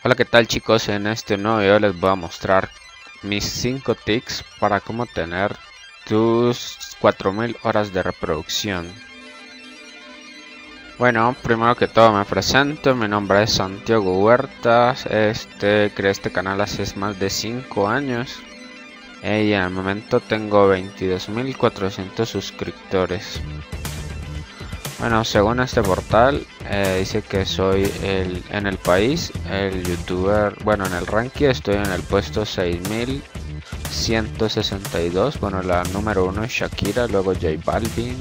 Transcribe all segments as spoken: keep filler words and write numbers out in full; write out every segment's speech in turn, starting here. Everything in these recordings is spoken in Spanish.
Hola, ¿qué tal chicos? En este nuevo video les voy a mostrar mis cinco tips para cómo tener tus cuatro mil horas de reproducción. Bueno, primero que todo me presento, mi nombre es Santiago Huertas, este, creé este canal hace más de cinco años eh, y en el momento tengo veintidós mil cuatrocientos suscriptores. Bueno, según este portal, eh, dice que soy el en el país, el youtuber, bueno, en el ranking estoy en el puesto seis mil ciento sesenta y dos, bueno, la número uno es Shakira, luego J Balvin.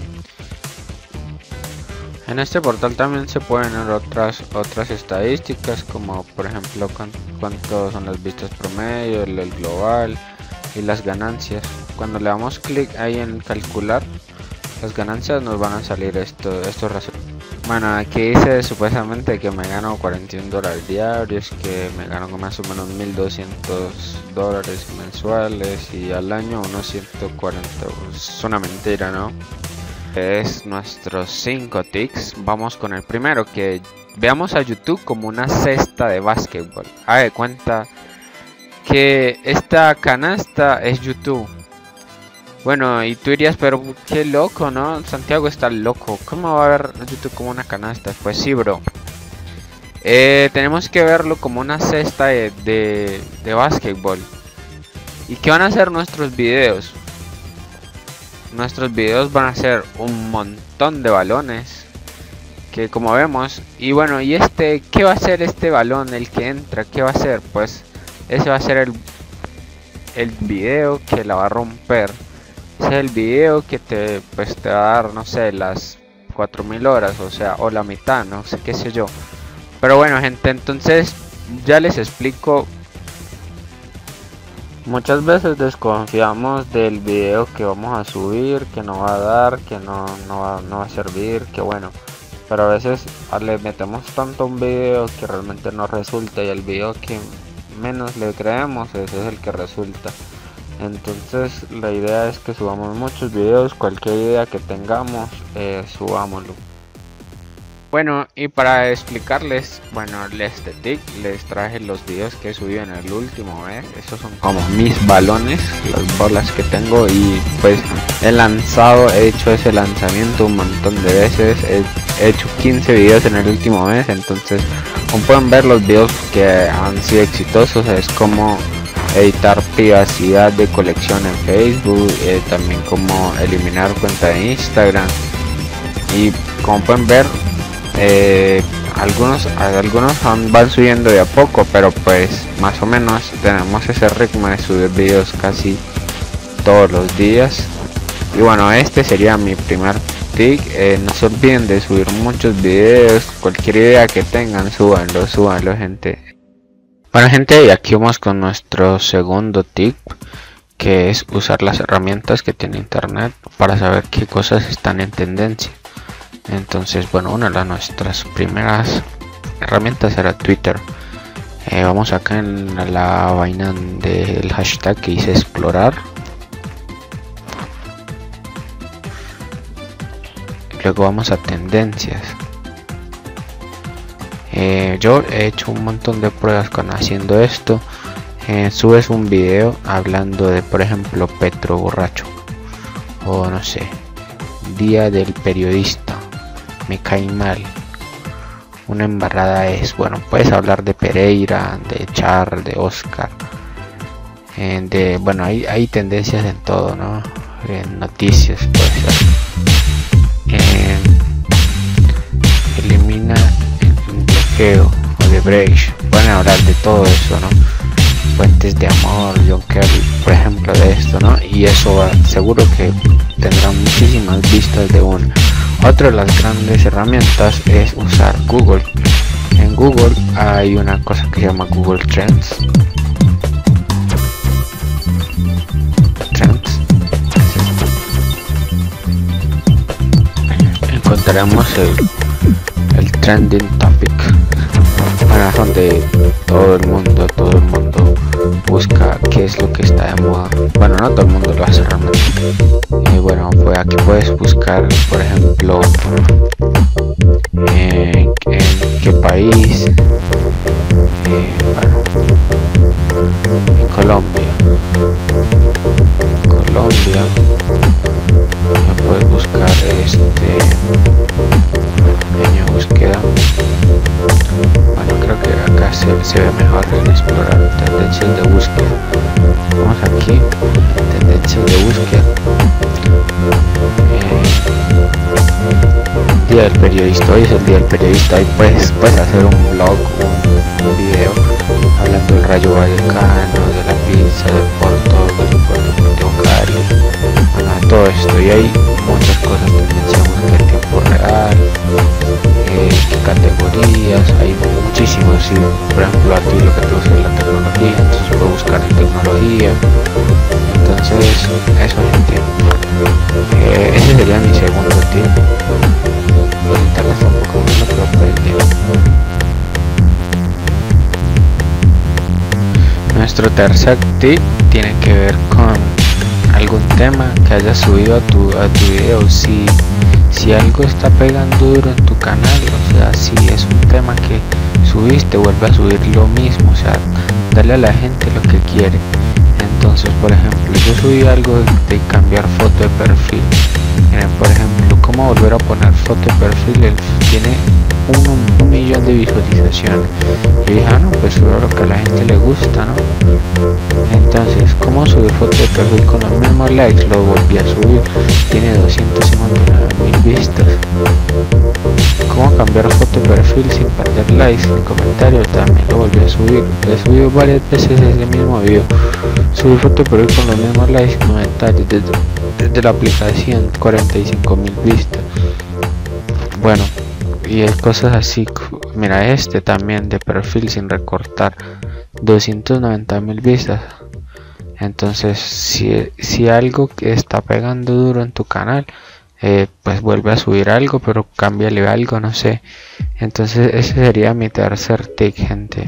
En este portal también se pueden ver otras otras estadísticas, como por ejemplo cuántos son las vistas promedio, el, el global y las ganancias. Cuando le damos clic ahí en calcular las ganancias, nos van a salir esto, estos resultados. Bueno, aquí dice supuestamente que me gano cuarenta y un dólares diarios, que me gano más o menos mil doscientos dólares mensuales y al año unos ciento cuarenta. Es una mentira, ¿no? Es nuestros cinco tips. Vamos con el primero, que veamos a YouTube como una cesta de básquetbol. Haga de cuenta que esta canasta es YouTube. Bueno, y tú dirías, pero qué loco, ¿no? Santiago está loco. ¿Cómo va a ver YouTube como una canasta? Pues sí, bro. Eh, tenemos que verlo como una cesta de, de, de básquetbol. ¿Y qué van a hacer nuestros videos? Nuestros videos van a ser un montón de balones, que como vemos. Y bueno, ¿y este qué va a ser este balón? El que entra, ¿qué va a ser? Pues ese va a ser el, el video que la va a romper. Ese es el video que te, pues, te va a dar, no sé, las cuatro mil horas, o sea, o la mitad, no sé, qué sé yo. Pero bueno, gente, entonces ya les explico. Muchas veces desconfiamos del video que vamos a subir, que no va a dar, que no, no, va, no va a servir, que bueno. Pero a veces le metemos tanto a un video que realmente no resulta, y el video que menos le creemos, ese es el que resulta. Entonces la idea es que subamos muchos videos, cualquier idea que tengamos, eh, subámoslo. Bueno, y para explicarles, bueno, este tip, les traje los videos que subí en el último mes. Estos son como mis balones, las bolas que tengo, y pues he lanzado, he hecho ese lanzamiento un montón de veces. He, he hecho quince videos en el último mes, entonces como pueden ver, los videos que han sido exitosos es como editar privacidad de colección en Facebook, eh, también como eliminar cuenta de Instagram. Y como pueden ver, eh, algunos algunos van, van subiendo de a poco, pero pues más o menos tenemos ese ritmo de subir videos casi todos los días. Y bueno, este sería mi primer tip. Eh, no se olviden de subir muchos videos, cualquier idea que tengan, súbanlo, súbanlo, gente. Bueno, gente, y aquí vamos con nuestro segundo tip, que es usar las herramientas que tiene internet para saber qué cosas están en tendencia. Entonces, bueno, una de nuestras primeras herramientas era Twitter. Eh, vamos acá en la vaina del hashtag que dice explorar. Luego vamos a tendencias. Eh, yo he hecho un montón de pruebas con haciendo esto. Eh, subes un video hablando de, por ejemplo, Petro borracho, o no sé, día del periodista, me cae mal, una embarrada es, bueno, puedes hablar de Pereira, de Char, de Oscar, eh, de, bueno, hay, hay tendencias en todo, ¿no? En noticias, puede ser. Eh, elimina o de Break, pueden hablar de todo eso, ¿no? Fuentes de amor, John Kerry, por ejemplo, de esto, ¿no? Y eso va, seguro que tendrá muchísimas vistas de una. Otra de las grandes herramientas es usar Google. En Google hay una cosa que se llama Google Trends. Trends. Encontraremos el el trending topic, bueno, donde todo el mundo todo el mundo busca qué es lo que está de moda. Bueno, no todo el mundo lo hace realmente. Y bueno, pues aquí puedes buscar, por ejemplo, eh, en qué país, eh, se ve mejor en explorar tendencias de búsqueda. Vamos aquí, tendencias de búsqueda, eh, día del periodista. Hoy es el día del periodista y puedes, puedes hacer un blog, un, un video hablando del Rayo Vallecano, de la pizza, del Porto, del Porto Cari, bueno, todo esto. Y hay muchas cosas, tendencia de búsqueda en tiempo real, eh, qué categorías, hay muchísimos. Si por ejemplo a ti lo que te gusta es la tecnología, entonces puedo buscar en tecnología. Entonces eso, gente, eh, ese sería mi segundo tip. Pues internet está un poco malo, pero pues bien. Nuestro tercer tip tiene que ver con algún tema que hayas subido a tu, a tu video. Si, si algo está pegando duro en tu canal, o sea, si es un tema que subiste, vuelve a subir lo mismo, o sea, darle a la gente lo que quiere. Entonces, por ejemplo, yo subí algo de cambiar foto de perfil. Miren, por ejemplo, cómo volver a poner foto de perfil. Él tiene un, un millón de visualizaciones. Y dije, ah, no, pues subo lo que a la gente le gusta, ¿no? Entonces, cómo subir foto de perfil con los mismos likes, lo volví a subir. Tiene doscientos cincuenta y nueve mil vistas. Cómo cambiar foto de perfil sin perder likes ni comentarios, también lo volví a subir. He subido varias veces ese mismo video. Subí foto de perfil con los mismos likes y comentarios desde, desde la aplicación, cuarenta y cinco mil vistas. Bueno, y es cosas así. Mira, este también de perfil sin recortar, doscientos noventa mil vistas. Entonces, si, si algo que está pegando duro en tu canal, eh, pues vuelve a subir algo, pero cámbiale algo, no sé. Entonces ese sería mi tercer tip, gente.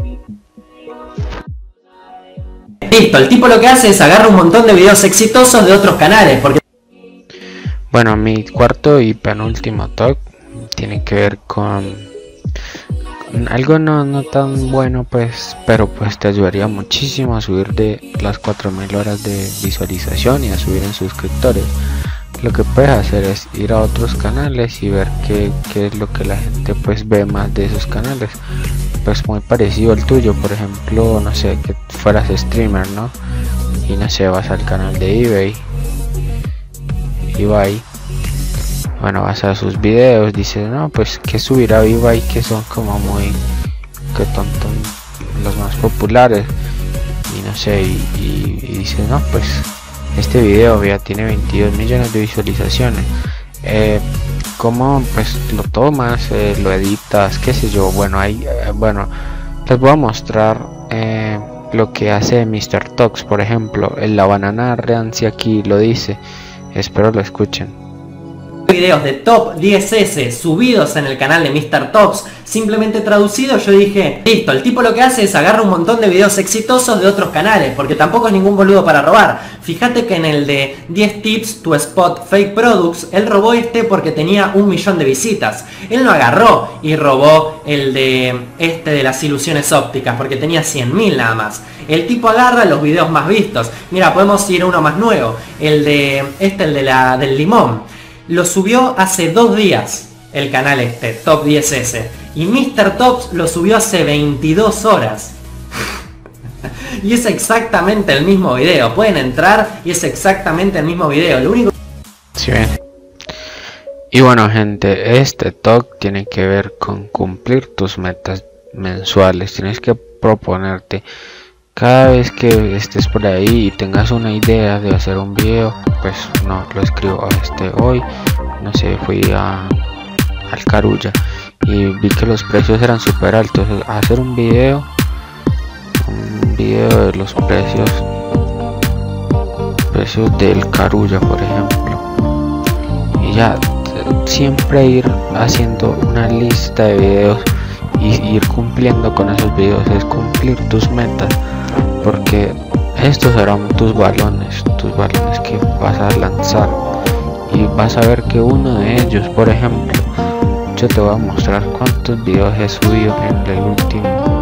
Listo, el tipo lo que hace es agarra un montón de videos exitosos de otros canales, porque... Bueno, mi cuarto y penúltimo talk tiene que ver con, con algo no, no tan bueno, pues, pero pues te ayudaría muchísimo a subir de las cuatro mil horas de visualización y a subir en suscriptores. Lo que puedes hacer es ir a otros canales y ver qué, qué es lo que la gente pues ve más de esos canales. Pues muy parecido al tuyo, por ejemplo, no sé, que fueras streamer, ¿no? Y no sé, vas al canal de eBay, eBay, bueno, vas a sus videos, dices, no, pues que subirá a eBay, que son como muy, que tontos, los más populares, y no sé, y, y, y dices, no, pues este video ya tiene veintidós millones de visualizaciones. Eh, ¿Cómo pues lo tomas? Eh, ¿Lo editas? ¿Qué sé yo? Bueno, ahí, eh, bueno, les voy a mostrar eh, lo que hace mister Tox, por ejemplo. En la banana rancia aquí lo dice. Espero lo escuchen. Videos de top diez ese subidos en el canal de mister Tops, simplemente traducido. Yo dije, listo, el tipo lo que hace es agarra un montón de videos exitosos de otros canales, porque tampoco es ningún boludo para robar. Fíjate que en el de diez tips to spot fake products, él robó este porque tenía un millón de visitas. Él no agarró y robó el de este de las ilusiones ópticas porque tenía cien mil nada más. El tipo agarra los videos más vistos. Mira, podemos ir a uno más nuevo, el de este, el de la del limón. Lo subió hace dos días el canal este, Top diez ese. Y mister Tops lo subió hace veintidós horas. Y es exactamente el mismo video. Pueden entrar y es exactamente el mismo video. Lo único... Sí, bien. Y bueno, gente, este talk tiene que ver con cumplir tus metas mensuales. Tienes que proponerte cada vez que estés por ahí y tengas una idea de hacer un video, pues no lo escribo este hoy, no sé, fui a al Carulla y vi que los precios eran súper altos. Hacer un video un video de los precios precios del Carulla, por ejemplo, y ya siempre ir haciendo una lista de videos y ir cumpliendo con esos videos, es cumplir tus metas, porque estos serán tus balones, tus balones que vas a lanzar, y vas a ver que uno de ellos, por ejemplo, yo te voy a mostrar cuántos videos he subido en el último